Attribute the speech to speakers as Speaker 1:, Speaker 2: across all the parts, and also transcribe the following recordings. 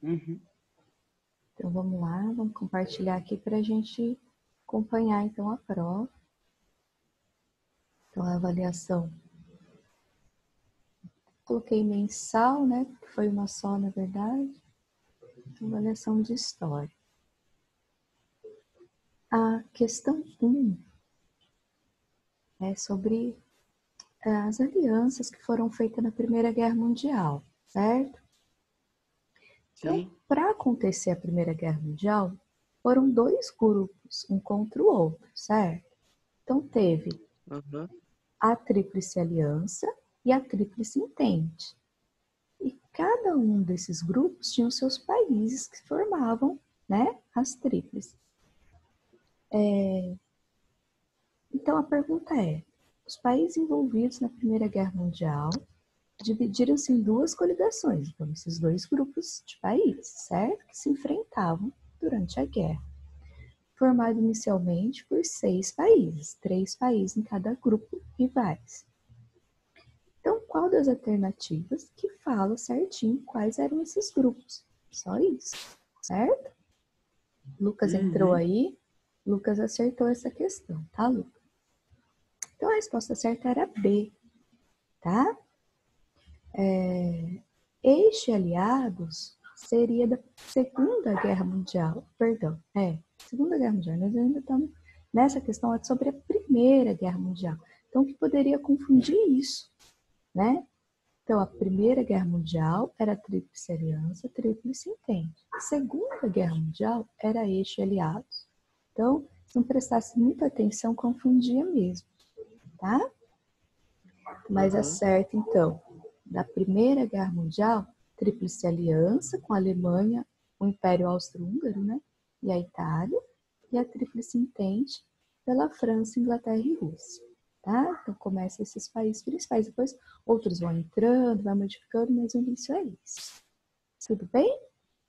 Speaker 1: Uhum.
Speaker 2: Então, vamos lá, vamos compartilhar aqui para a gente acompanhar, então, a prova. Então, a avaliação. Coloquei mensal, né? Que foi uma só, na verdade. Avaliação de história. A questão 1 é sobre as alianças que foram feitas na Primeira Guerra Mundial, certo? Então,
Speaker 1: Sim.
Speaker 2: para acontecer a Primeira Guerra Mundial, foram dois grupos, um contra o outro, certo? Então, teve
Speaker 1: Uhum.
Speaker 2: a Tríplice Aliança e a Tríplice Entente. E cada um desses grupos tinha os seus países que formavam, né, as tríplices. Então, a pergunta é, os países envolvidos na Primeira Guerra Mundial dividiram-se em duas coligações, então esses dois grupos de países, certo? Que se enfrentavam durante a guerra. Formado inicialmente por 6 países, 3 países em cada grupo rivais. Então, qual das alternativas que fala certinho quais eram esses grupos? Só isso, certo? Lucas entrou aí, Lucas acertou essa questão, tá, Lucas? Então, a resposta certa era B, tá? Eixo aliados seria da Segunda Guerra Mundial, perdão, Segunda Guerra Mundial, nós ainda estamos nessa questão é sobre a Primeira Guerra Mundial. Então, o que poderia confundir isso, né? Então, a Primeira Guerra Mundial era a Tríplice Aliança, Tríplice Entente. A Segunda Guerra Mundial era eixo aliados. Então, se não prestasse muita atenção, confundia mesmo, tá? Mas é certo, então, da Primeira Guerra Mundial, Tríplice Aliança com a Alemanha, o Império Austro-Húngaro, né? E a Itália, e a Tríplice Entente pela França, Inglaterra e Rússia. Tá? Então, começa esses países principais. Depois, outros vão entrando, vai modificando, mas o início é isso. Tudo bem?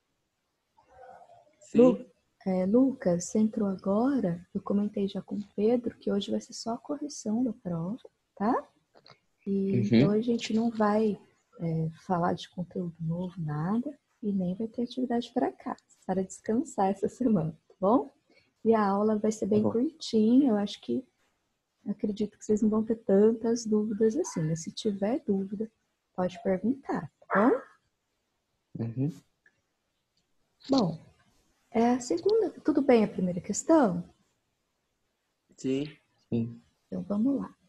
Speaker 1: Sim.
Speaker 2: Lucas, você entrou agora. Eu comentei já com o Pedro que hoje vai ser só a correção da prova, tá? E então a gente não vai falar de conteúdo novo, nada, e nem vai ter atividade para casa, para descansar essa semana, tá bom? E a aula vai ser bem curtinha, eu acredito que vocês não vão ter tantas dúvidas assim, mas se tiver dúvida, pode perguntar, tá bom? Bom, a segunda, tudo bem a primeira questão?
Speaker 1: Sim.
Speaker 2: Então vamos lá.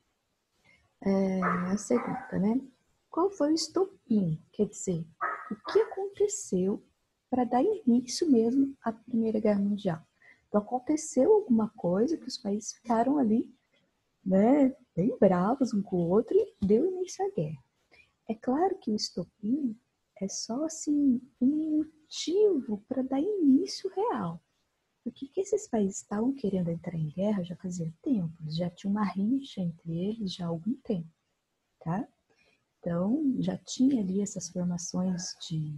Speaker 2: A segunda, né? Qual foi o estopim? Quer dizer, o que aconteceu para dar início mesmo à Primeira Guerra Mundial? Então aconteceu alguma coisa que os países ficaram ali, né, bem bravos um com o outro e deu início à guerra. É claro que o estopim é só assim um motivo para dar início real. Porque que esses países estavam querendo entrar em guerra já fazia tempo, já tinha uma rixa entre eles já há algum tempo, tá? Então, já tinha ali essas formações de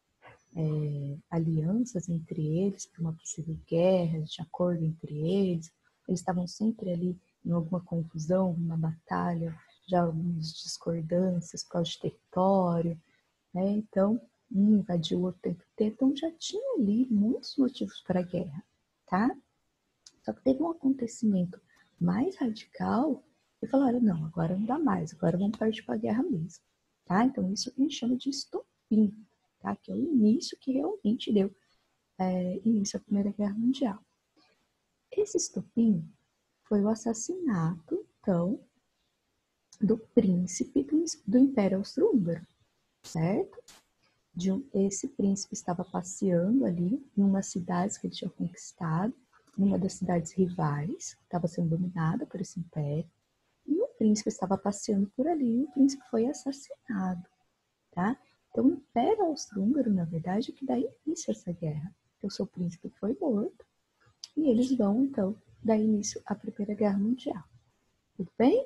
Speaker 2: alianças entre eles para uma possível guerra, de acordo entre eles. Eles estavam sempre ali em alguma confusão, uma batalha, já algumas discordâncias por causa de território, né? Então, um invadiu o outro tempo inteiro. Então, já tinha ali muitos motivos para a guerra, tá? Só que teve um acontecimento mais radical e falaram, não, agora não dá mais, agora vamos partir para a guerra mesmo. Tá? Então, isso a gente chama de estopim, tá? Que é o início que realmente deu início à Primeira Guerra Mundial. Esse estopim foi o assassinato, então, do príncipe do Império Austro-Húngaro, certo? Esse príncipe estava passeando ali em uma cidade que ele tinha conquistado, numa das cidades rivais, que estava sendo dominada por esse império, e o príncipe estava passeando por ali e o príncipe foi assassinado, tá? Então o Império Austro-Húngaro, na verdade, é que dá início a essa guerra. Então o seu príncipe foi morto e eles vão, então, dar início à Primeira Guerra Mundial. Tudo bem?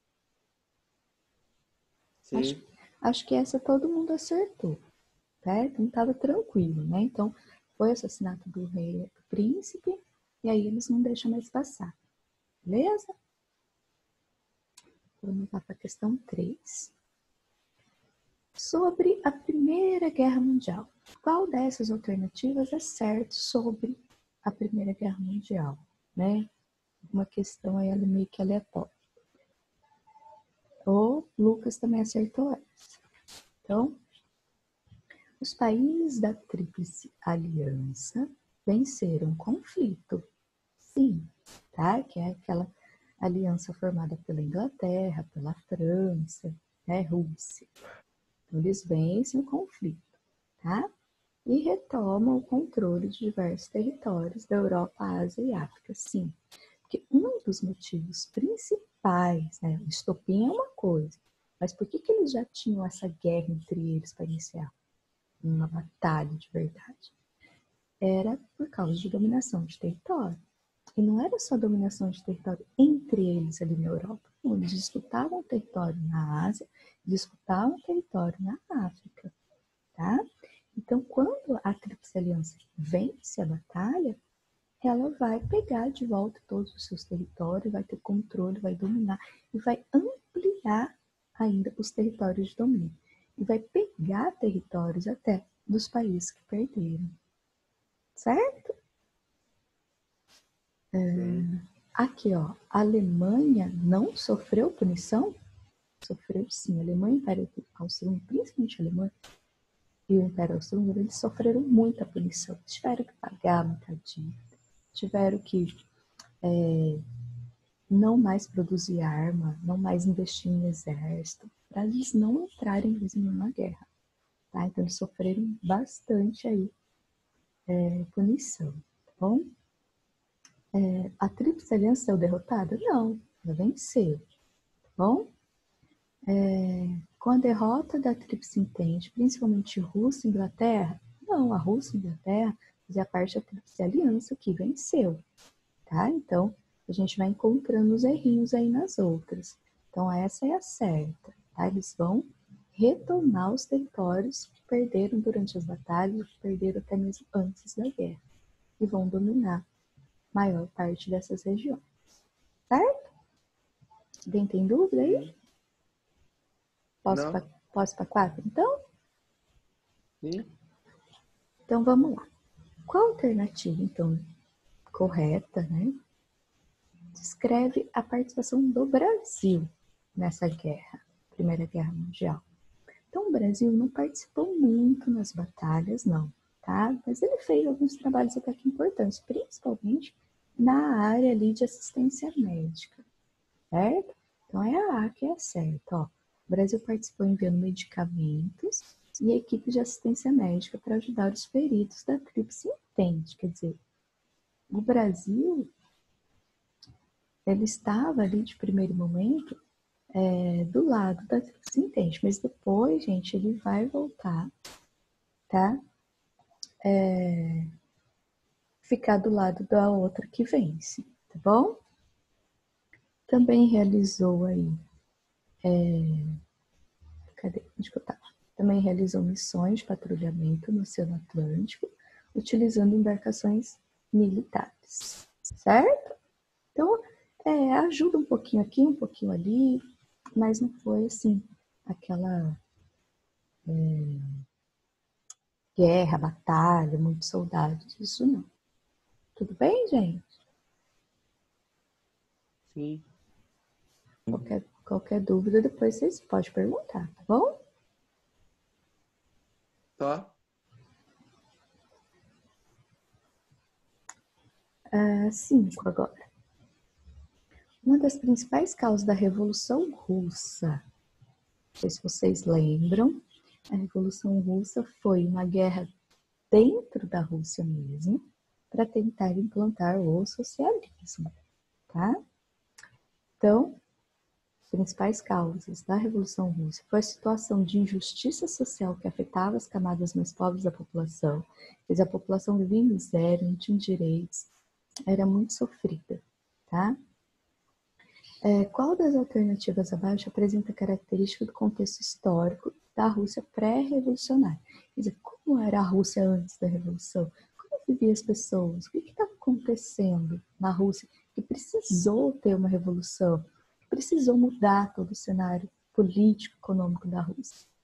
Speaker 1: Sim.
Speaker 2: Acho que essa todo mundo acertou, certo? Então estava tranquilo, né? Então foi o assassinato do rei, do príncipe, e aí eles não deixam mais passar. Beleza? Vamos lá para a questão 3. Sobre a Primeira Guerra Mundial. Qual dessas alternativas é certo sobre a Primeira Guerra Mundial? Né? Uma questão aí meio que aleatória. O Lucas também acertou essa. Então, os países da Tríplice Aliança venceram o conflito. Sim, tá? Que é aquela aliança formada pela Inglaterra, pela França, né? Rússia. Então, eles vencem o conflito, tá? E retomam o controle de diversos territórios da Europa, Ásia e África. Sim, porque um dos motivos principais, né? O estopim é uma coisa, mas por que eles já tinham essa guerra entre eles para iniciar uma batalha de verdade? Era por causa de dominação de território. E não era só dominação de território entre eles ali na Europa. Não, eles disputavam território na Ásia, disputavam território na África, tá? Então, quando a Tríplice Aliança vence a batalha, ela vai pegar de volta todos os seus territórios, vai ter controle, vai dominar e vai ampliar ainda os territórios de domínio. E vai pegar territórios até dos países que perderam. Certo? Aqui, ó, a Alemanha não sofreu punição? Sofreu sim. A Alemanha e o Império Austro-Húngaro, principalmente a Alemanha e o Império Austro-Húngaro, eles sofreram muita punição. Eles tiveram que pagar muita dívida, tiveram que não mais produzir arma, não mais investir em exército, para eles não entrarem mesmo numa guerra. Tá? Então, eles sofreram bastante aí punição. Tá bom? A Tríplice Aliança saiu derrotada? Não, ela venceu. Tá bom? Com a derrota da Tríplice Entente, principalmente Rússia e Inglaterra, não, a Rússia e a Inglaterra fazia parte da Tríplice Aliança que venceu. Tá? Então, a gente vai encontrando os errinhos aí nas outras. Então, essa é a certa. Tá? Eles vão retomar os territórios que perderam durante as batalhas, que perderam até mesmo antes da guerra. E vão dominar a maior parte dessas regiões. Certo? Alguém tem dúvida aí? Posso para 4, então?
Speaker 1: Sim.
Speaker 2: Então, vamos lá. Qual a alternativa, então, correta, né? Descreve a participação do Brasil nessa guerra, Primeira Guerra Mundial. Então, o Brasil não participou muito nas batalhas, não, tá? Mas ele fez alguns trabalhos até que importantes, principalmente na área ali de assistência médica, certo? Então, é a A que é a certa, ó. O Brasil participou enviando medicamentos e equipes de assistência médica para ajudar os feridos da Tríplice Entente. Quer dizer, o Brasil, ele estava ali de primeiro momento do lado da Tríplice Entente, mas depois, gente, ele vai voltar, tá? Ficar do lado da outra que vence, tá bom? Também realizou aí, cadê? Onde que eu tava? Também realizou missões de patrulhamento no Oceano Atlântico, utilizando embarcações militares, certo? Então, ajuda um pouquinho aqui, um pouquinho ali, mas não foi assim, aquela guerra, batalha, muitos soldados, isso não. Tudo bem, gente?
Speaker 1: Sim.
Speaker 2: Qualquer dúvida, depois vocês podem perguntar, tá bom?
Speaker 1: Tá.
Speaker 2: 5 agora. Uma das principais causas da Revolução Russa, não sei se vocês lembram, a Revolução Russa foi uma guerra dentro da Rússia mesmo, para tentar implantar o socialismo, tá? Então, as principais causas da Revolução Russa foi a situação de injustiça social que afetava as camadas mais pobres da população, pois a população vivia em miséria, não tinha direitos, era muito sofrida, tá? Qual das alternativas abaixo apresenta característica do contexto histórico da Rússia pré-revolucionária? Quer dizer, como era a Rússia antes da Revolução? Como viviam as pessoas? O que estava acontecendo na Rússia que precisou ter uma revolução? Que precisou mudar todo o cenário político, econômico da Rússia?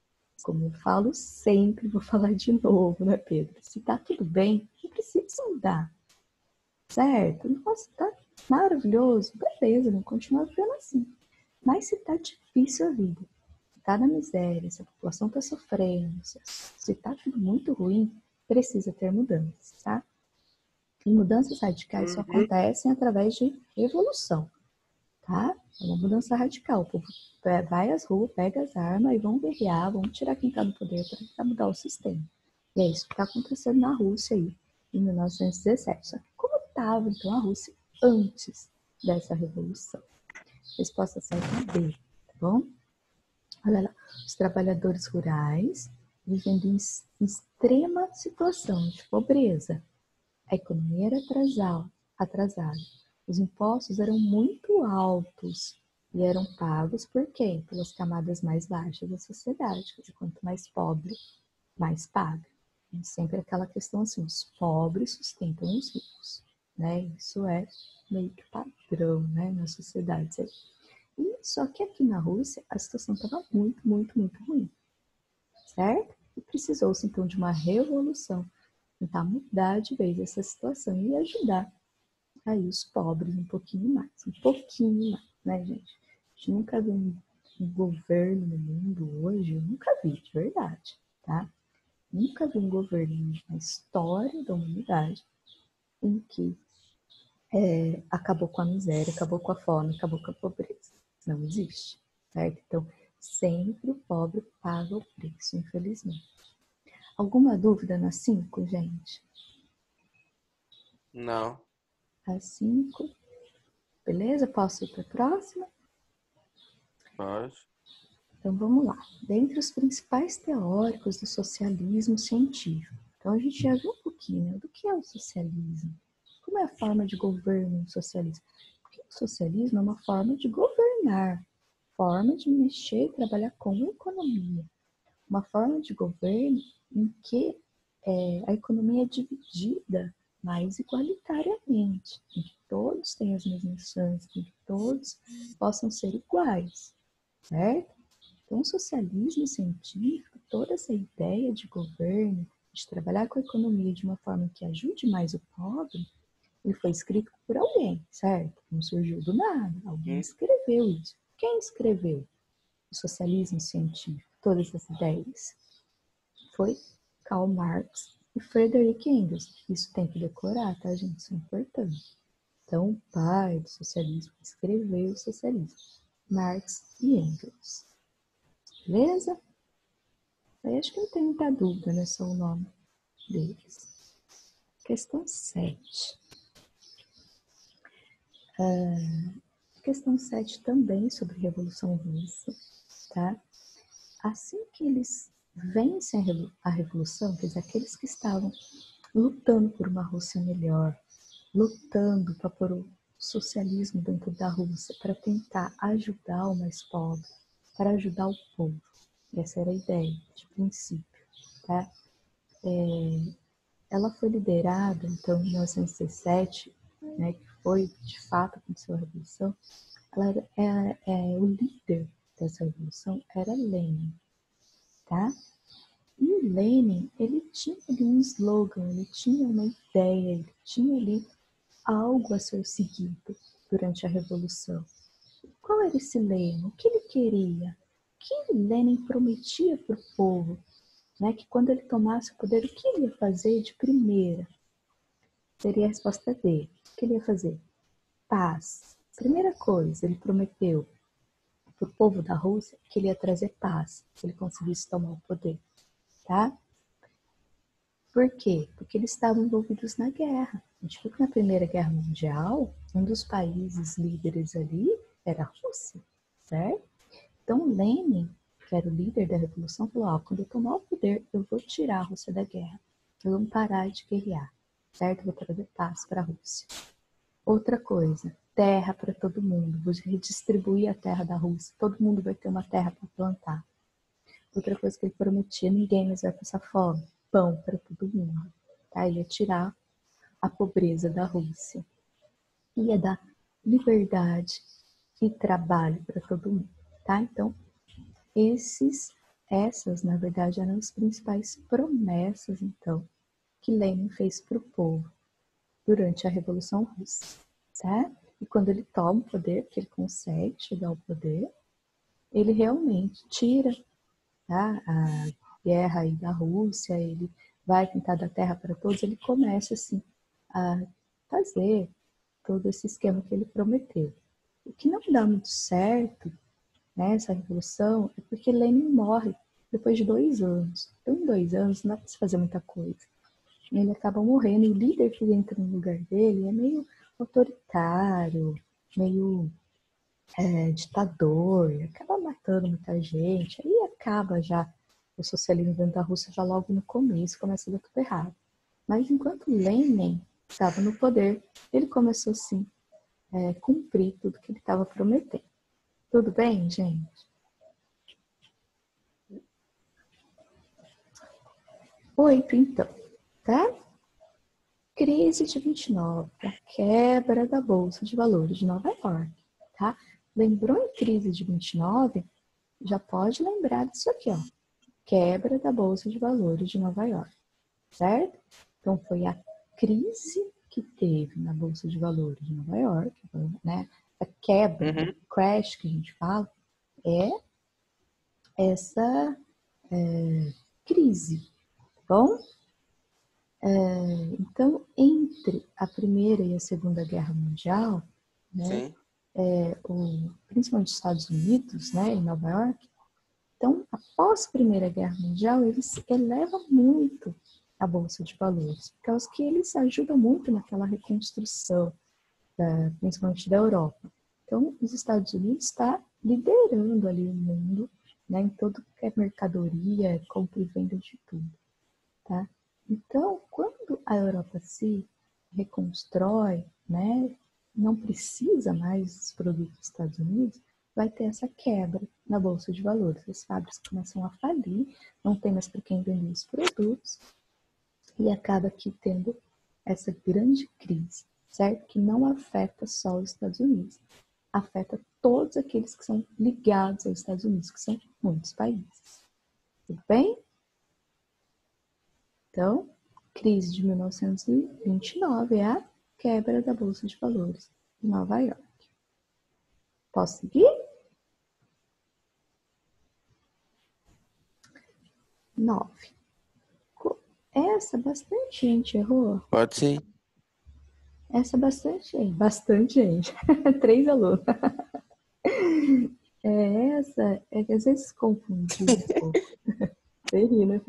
Speaker 2: Como eu falo sempre, vou falar de novo, né, Pedro? Se tá tudo bem, não precisa mudar, certo? Nossa, tá maravilhoso, beleza, vamos continuar vivendo assim. Mas se tá difícil a vida, se tá na miséria, se a população tá sofrendo, se tá tudo muito ruim, precisa ter mudanças, tá? E mudanças radicais só acontecem através de revolução, tá? É uma mudança radical. O povo vai às ruas, pega as armas e vão guerrear, vão tirar quem está no poder para tentar mudar o sistema. E é isso que está acontecendo na Rússia aí, em 1917. Só que como estava, então, a Rússia antes dessa revolução? Resposta certa é B, tá bom? Olha lá, os trabalhadores rurais vivendo em extrema situação de pobreza. A economia era atrasada. Os impostos eram muito altos e eram pagos por quem? Pelas camadas mais baixas da sociedade. Quer dizer, quanto mais pobre, mais paga. E sempre aquela questão assim, os pobres sustentam os ricos. Né? Isso é meio que padrão, né, na sociedade. E só que aqui na Rússia a situação estava muito, muito, muito ruim. Certo? E precisou-se então de uma revolução, tentar mudar de vez essa situação e ajudar aí os pobres um pouquinho mais, né, gente? A gente nunca viu um governo no mundo hoje, eu nunca vi, de verdade, tá? Nunca vi um governo na história da humanidade em que acabou com a miséria, acabou com a fome, acabou com a pobreza. Não existe, certo? Então, sempre o pobre paga o preço, infelizmente. Alguma dúvida nas 5, gente?
Speaker 3: Não.
Speaker 2: As 5. Beleza? Posso ir para a próxima?
Speaker 3: Pode.
Speaker 2: Então vamos lá. Dentre os principais teóricos do socialismo científico. Então a gente já viu um pouquinho, né, do que é o socialismo. Como é a forma de governo no socialismo? Porque o socialismo é uma forma de governar, forma de mexer e trabalhar com a economia. Uma forma de governo em que a economia é dividida mais igualitariamente, em que todos têm as mesmas chances, em que todos possam ser iguais, certo? Então, o socialismo científico, toda essa ideia de governo, de trabalhar com a economia de uma forma que ajude mais o pobre, ele foi escrito por alguém, certo? Não surgiu do nada. Alguém escreveu isso. Quem escreveu o socialismo científico, todas essas ideias? Foi Karl Marx e Friedrich Engels. Isso tem que decorar, tá, gente? Isso é importante. Então, o pai do socialismo escreveu o socialismo. Marx e Engels. Beleza? Aí acho que não tem muita dúvida, né? Só o nome deles. Questão 7. Questão 7 também sobre Revolução Russa, tá? Assim que eles vencem a Revolução, quer dizer, aqueles que estavam lutando por uma Rússia melhor, lutando para pôr o socialismo dentro da Rússia, para tentar ajudar o mais pobre, para ajudar o povo. Essa era a ideia de princípio, tá? Ela foi liderada, então, em 1917, né, que foi, de fato, aconteceu a Revolução. O líder dessa Revolução era Lenin, tá? E o Lenin, ele tinha ali um slogan, ele tinha uma ideia, ele tinha ali algo a ser seguido durante a Revolução. Qual era esse Lenin? O que ele queria? O que Lenin prometia para o povo? Né? Que quando ele tomasse o poder, o que ele ia fazer de primeira? Seria a resposta dele. O que ele ia fazer? Paz. Primeira coisa, ele prometeu para o povo da Rússia que ele ia trazer paz, se ele conseguisse tomar o poder. Tá? Por quê? Porque eles estavam envolvidos na guerra. A gente viu que na Primeira Guerra Mundial, um dos países líderes ali era a Rússia, certo? Então Lenin, que era o líder da Revolução, falou, quando eu tomar o poder, eu vou tirar a Rússia da guerra. Vamos parar de guerrear, certo? Vou trazer paz para a Rússia. Outra coisa, terra para todo mundo. Vou redistribuir a terra da Rússia. Todo mundo vai ter uma terra para plantar. Outra coisa que ele prometia, ninguém mais vai passar fome. Pão para todo mundo. Tá? Ele ia tirar a pobreza da Rússia. Ia dar liberdade e trabalho para todo mundo. Tá? Então, esses Essas, na verdade, eram as principais promessas, então, que Lenin fez para o povo durante a Revolução Russa, tá? E quando ele toma o poder, que ele consegue chegar ao poder, ele realmente tira, tá, a guerra aí da Rússia, ele vai tentar dar terra para todos, ele começa, assim, a fazer todo esse esquema que ele prometeu. O que não dá muito certo nessa revolução é porque Lenin morre depois de 2 anos. Então, em 2 anos, não dá para se fazer muita coisa. Ele acaba morrendo e o líder que entra no lugar dele é meio autoritário, meio ditador, acaba matando muita gente. Aí acaba já o socialismo dentro da Rússia já logo no começo, começa a dar tudo errado. Mas enquanto Lenin estava no poder, ele começou assim, cumprir tudo que ele estava prometendo. Tudo bem, gente? 8, então, tá? Crise de 29, a quebra da Bolsa de Valores de Nova York, tá? Lembrou em crise de 29? Já pode lembrar disso aqui, ó. Quebra da Bolsa de Valores de Nova York, certo? Então, foi a crise que teve na Bolsa de Valores de Nova York, né? A quebra, crash que a gente fala, é essa crise, tá bom? Então, entre a Primeira e a Segunda Guerra Mundial, né,
Speaker 3: Sim.
Speaker 2: Principalmente os Estados Unidos, né, em Nova York, então, após a Primeira Guerra Mundial, eles elevam muito a Bolsa de Valores, por causa que eles ajudam muito naquela reconstrução, principalmente da Europa. Então, os Estados Unidos está liderando ali o mundo, né, em todo que é mercadoria, compra e venda de tudo, tá? Então, quando a Europa se reconstrói, né, não precisa mais dos produtos dos Estados Unidos, vai ter essa quebra na Bolsa de Valores. As fábricas começam a falir, não tem mais para quem vender os produtos, e acaba aqui tendo essa grande crise, certo? Que não afeta só os Estados Unidos, afeta todos aqueles que são ligados aos Estados Unidos, que são muitos países. Tudo bem? Então, crise de 1929 é a quebra da Bolsa de Valores em Nova York. Posso seguir? 9. Essa bastante gente errou.
Speaker 3: Pode sim.
Speaker 2: Essa bastante gente. 3 alunos. Essa é que às vezes confunde um pouco. Você ri, né?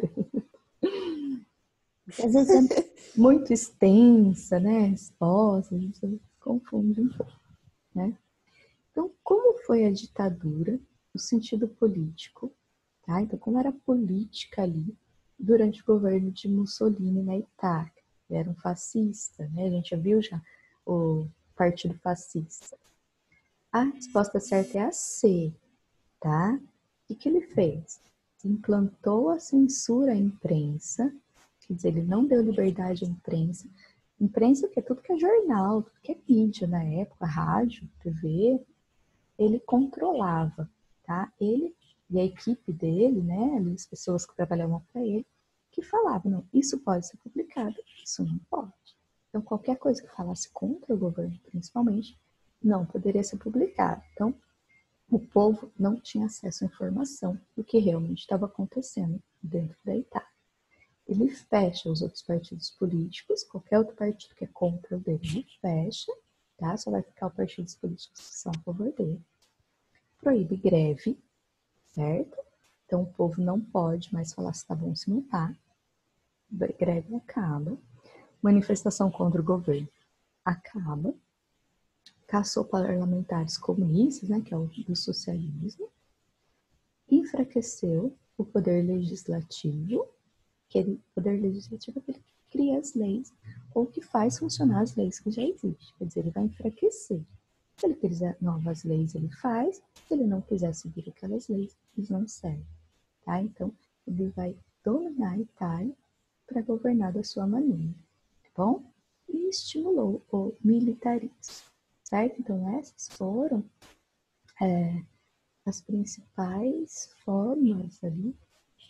Speaker 2: Às vezes é muito extensa, né? A resposta, a gente confunde um pouco, né? Então, como foi a ditadura no sentido político? Tá? Então, como era a política ali durante o governo de Mussolini na Itália? Ele era um fascista, né? A gente já viu já o partido fascista. A resposta certa é a C, tá? O que ele fez? Implantou a censura à imprensa, quer dizer, ele não deu liberdade à imprensa. Imprensa que é tudo que é jornal, tudo que é mídia na época, rádio, TV, ele controlava, tá? Ele e a equipe dele, né, as pessoas que trabalhavam para ele, que falavam, não, isso pode ser publicado, isso não pode. Então, qualquer coisa que falasse contra o governo, principalmente, não poderia ser publicado. Então, o povo não tinha acesso à informação do que realmente estava acontecendo dentro da Itália. Ele fecha os outros partidos políticos, qualquer outro partido que é contra o dele, ele fecha, tá? Só vai ficar os partidos políticos que são a favor dele. Proíbe greve, certo? Então o povo não pode mais falar se tá bom ou se não tá. Greve acaba. Manifestação contra o governo acaba. Caçou parlamentares comunistas, né, que é o do socialismo. Enfraqueceu o poder legislativo, que o poder legislativo é aquele que cria as leis ou que faz funcionar as leis que já existem. Quer dizer, ele vai enfraquecer. Se ele quiser novas leis, ele faz. Se ele não quiser seguir aquelas leis, eles não servem. Tá? Então, ele vai dominar a Itália para governar da sua maneira, tá bom? E estimulou o militarismo, certo? Então, essas foram as principais formas ali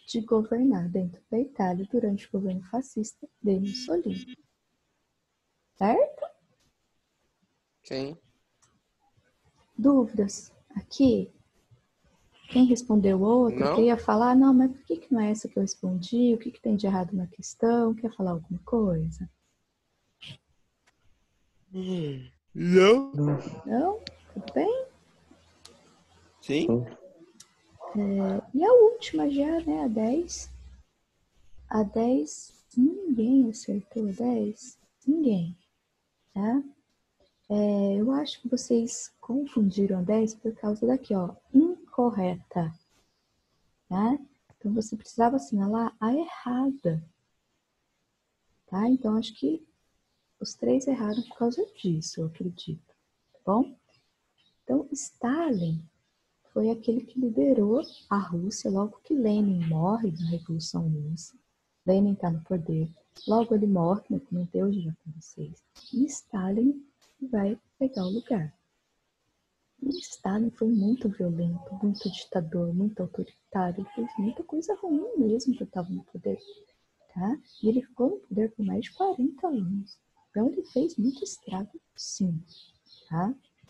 Speaker 2: de governar dentro da Itália durante o governo fascista de Mussolini. Certo?
Speaker 3: Sim.
Speaker 2: Dúvidas aqui? Quem respondeu outra,
Speaker 3: Não?
Speaker 2: queria falar, não, mas por que não é essa que eu respondi? O que tem de errado na questão? Quer falar alguma coisa?
Speaker 3: Não?
Speaker 2: Não? Tudo bem?
Speaker 3: Sim?
Speaker 2: E a última já, né? A 10. A 10, ninguém acertou a 10. Ninguém, tá? Eu acho que vocês confundiram a 10 por causa daqui, ó. Incorreta, tá? Então, você precisava assinalar a errada, tá? Então, acho que os 3 erraram por causa disso, eu acredito, tá bom? Então, Stalin foi aquele que liderou a Rússia logo que Lenin morre na Revolução Russa. Lenin está no poder. Logo ele morre, como eu comentei hoje já com vocês. E Stalin vai pegar o lugar. E Stalin foi muito violento, muito ditador, muito autoritário. Ele fez muita coisa ruim mesmo que estava no poder. Tá? E ele ficou no poder por mais de 40 anos. Então ele fez muito estrago, sim. Tá?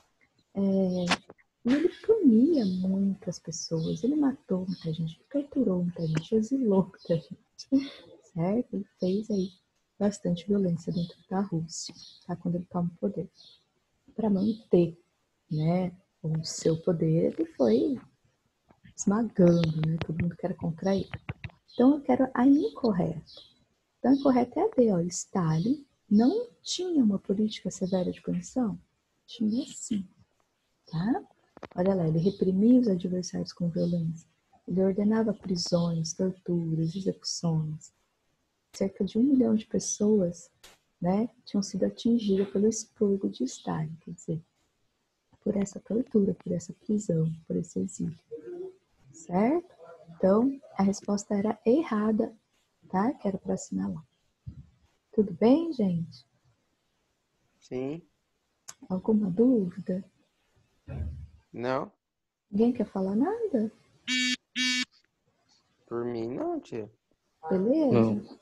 Speaker 2: E ele punia muitas pessoas. Ele matou muita gente, torturou muita gente, exilou muita gente. Certo? Ele fez aí bastante violência dentro da Rússia, tá? Quando ele toma o poder. Para manter, né, o seu poder, ele foi esmagando, né? Todo mundo que era contra ele. Então eu quero a incorreta. Então a incorreta é a D, ó. Stalin não tinha uma política severa de punição? Tinha sim, tá? Olha lá, ele reprimia os adversários com violência. Ele ordenava prisões, torturas, execuções. Cerca de 1 milhão de pessoas, né, tinham sido atingidas pelo expurgo de Stalin, quer dizer, por essa tortura, por essa prisão, por esse exílio. Certo? Então, a resposta era errada, tá? Que era para assinalar. Tudo bem, gente?
Speaker 3: Sim.
Speaker 2: Alguma dúvida?
Speaker 3: Não?
Speaker 2: Ninguém quer falar nada?
Speaker 3: Por mim, não, tia.
Speaker 2: Beleza?
Speaker 1: Não.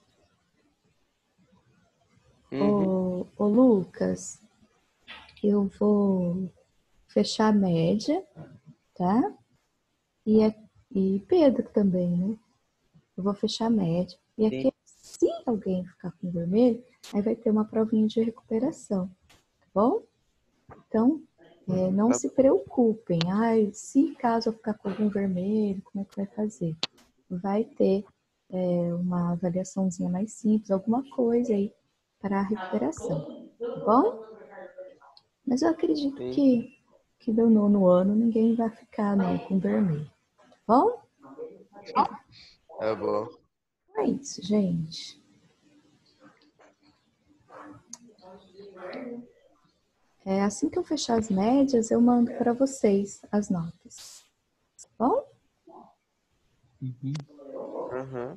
Speaker 3: Uhum.
Speaker 2: Ô, Lucas, eu vou fechar a média, tá? E Pedro também, né? Eu vou fechar a média. E
Speaker 3: Sim.
Speaker 2: aqui, se alguém ficar com vermelho, aí vai ter uma provinha de recuperação, tá bom? Então, não
Speaker 3: Tá.
Speaker 2: se preocupem. Ai, se caso eu ficar com algum vermelho, como é que vai fazer? Vai ter uma avaliaçãozinha mais simples, alguma coisa aí para a recuperação, tá bom? Mas eu acredito
Speaker 3: Sim.
Speaker 2: que do 9º ano ninguém vai ficar não, com vermelho, tá bom?
Speaker 3: Tá bom.
Speaker 2: É isso, gente. Assim que eu fechar as médias, eu mando para vocês as notas. Tá bom?
Speaker 3: Aham.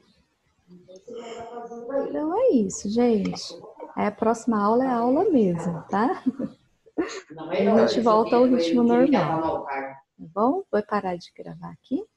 Speaker 2: Então é isso, gente. Aí a próxima aula é a aula mesmo, tá? Aí a gente volta ao ritmo normal. Tá bom? Vou parar de gravar aqui.